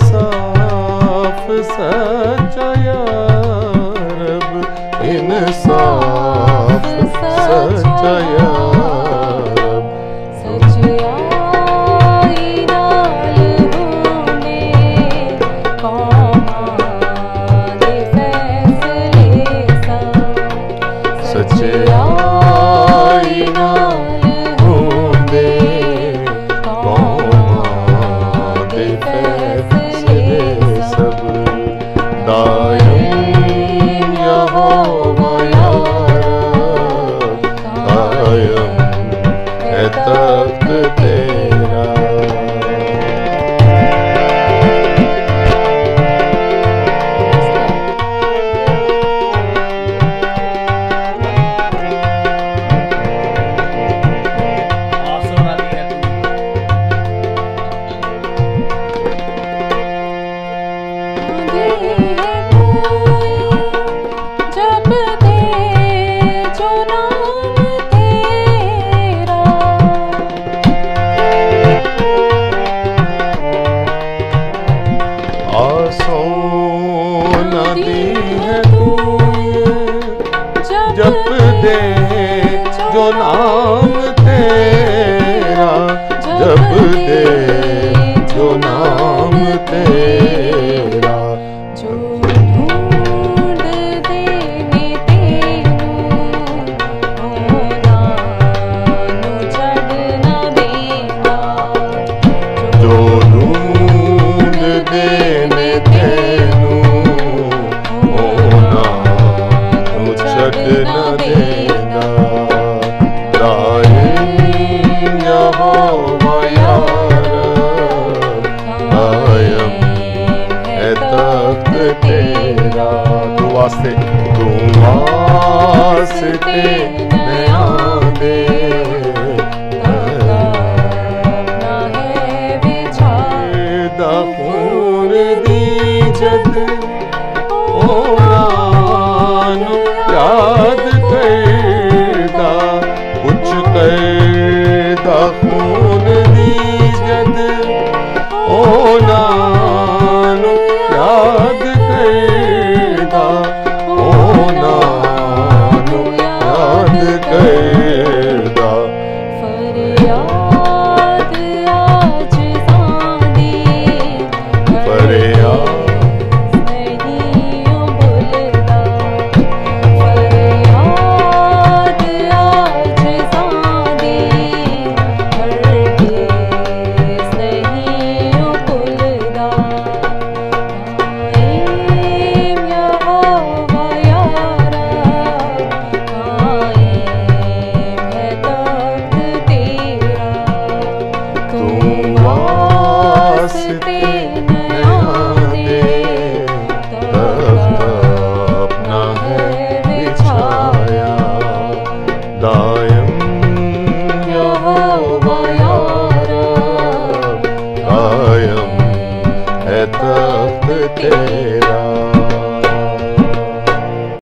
इंसाफ सच्चा या रब, इंसाफ सच्चा या रब। सच्चाई नाल होंदे कौमां दे फैसले सब, सच्चाई नाल होंदे कौमां दे फैसले सब। दायम यहोवा या रब, कायम है तख्त तेरा। जब दे जो नाम तेरा, आसों नदी है तू जप दे जो नाम तेरा, जप दे जो नाम तेरा। जो ढूंढ देने तेनू होना नू छड़ ना देना, जो ढूंढ देने तेनू होना तू छड़ न देना। दायम यहोवा या रब, कायम है तख्त तेरा। तू वास्ते नया दे, ना है बिछा खून दी जद होना नू याद करदा, कुछ करदा खून दी जद होना नू याद करदा, होना नू याद करदा। फरियाद आज सांदी, फरियाद नहीं बोलदा, फरियाद आज सांदी, हरगिज़ नहीं बोलदा। कायम यहोवा या रब, कायम है तख्त तेरा। तू वास्ते नया दे, तख्त अपना है बिछाया। दायम यहोवा या रब, कायम है तख्त तेरा।